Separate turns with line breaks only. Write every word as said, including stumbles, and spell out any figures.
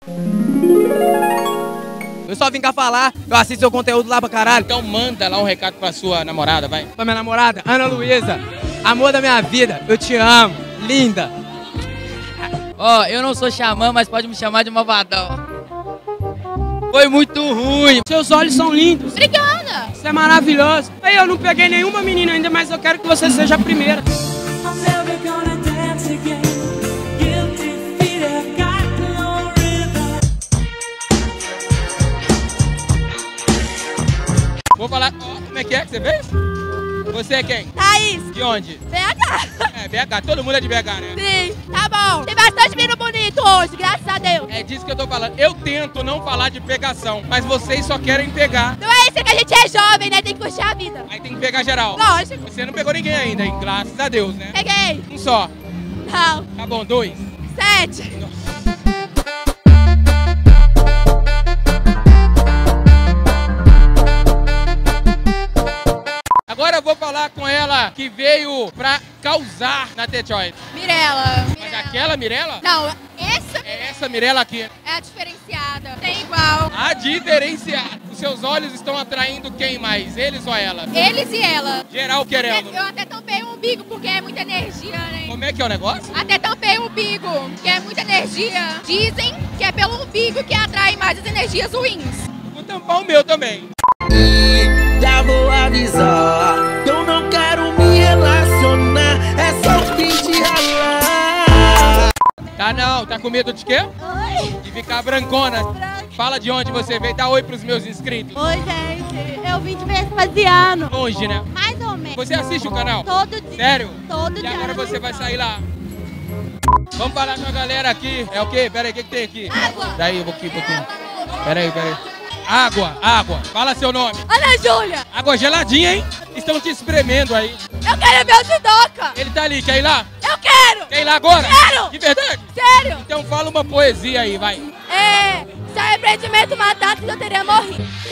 Eu só vim cá falar, eu assisto seu conteúdo lá pra caralho.
Então manda lá um recado pra sua namorada, vai.
Pra minha namorada, Ana Luísa, amor da minha vida, eu te amo, linda.
Ó, oh, eu não sou xamã, mas pode me chamar de malvadão. Foi muito ruim.
Seus olhos são lindos.
Obrigada.
Você é maravilhoso. Aí eu não peguei nenhuma menina ainda, mas eu quero que você seja a primeira.
Vou falar, ó, como é que é que você fez? Você é quem?
Thaís.
De onde?
B H.
É, B H, todo mundo é de B H, né?
Sim, tá bom. Tem bastante menino bonito hoje, graças a Deus.
É disso que eu tô falando. Eu tento não falar de pegação, mas vocês só querem pegar.
Não é isso que a gente é jovem, né? Tem que curtir a vida.
Aí tem que pegar geral.
Lógico.
Você não pegou ninguém ainda, hein? Graças a Deus, né?
Peguei.
Um só.
Não.
Tá bom, dois.
Sete.
Agora eu vou falar com ela que veio pra causar na T-Choice.
Mirella.
Mas aquela Mirella?
Não, essa
É essa Mirella aqui.
é a diferenciada. Tem igual.
A diferenciada. Os seus olhos estão atraindo quem mais? Eles ou ela?
Eles e ela.
Geral querendo.
Eu até tampei o umbigo, porque é muita energia, né?
Como é que é o negócio?
Até tampei o umbigo, que é muita energia. Dizem que é pelo umbigo que atrai mais as energias ruins.
Vou tampar o meu também.
Já vou avisar, eu não quero me relacionar, é só o fim de ralar.
Tá não, tá com medo de quê?
Oi.
De ficar brancona. Fala de onde você veio, dá oi pros meus inscritos.
Oi, gente. Eu vim de Vespasiano.
Longe, né?
Mais ou menos.
Você assiste o canal?
Todo dia.
Sério?
Todo
E
dia.
agora
na
você vai
missão.
sair lá. Vamos falar com a galera aqui. É o quê? Pera aí, o que, que tem aqui?
Água.
Daí, um pouquinho, um pouquinho. Pera aí, pera aí. Água, água. Fala seu nome.
Ana Júlia.
Água geladinha, hein? Estão te espremendo aí.
Eu quero ver o judoca.
Ele tá ali, quer ir lá?
Eu quero.
Quer ir lá agora?
Quero.
De verdade?
Sério.
Então fala uma poesia aí, vai.
É. Se o empreendimento matasse, eu teria morrido.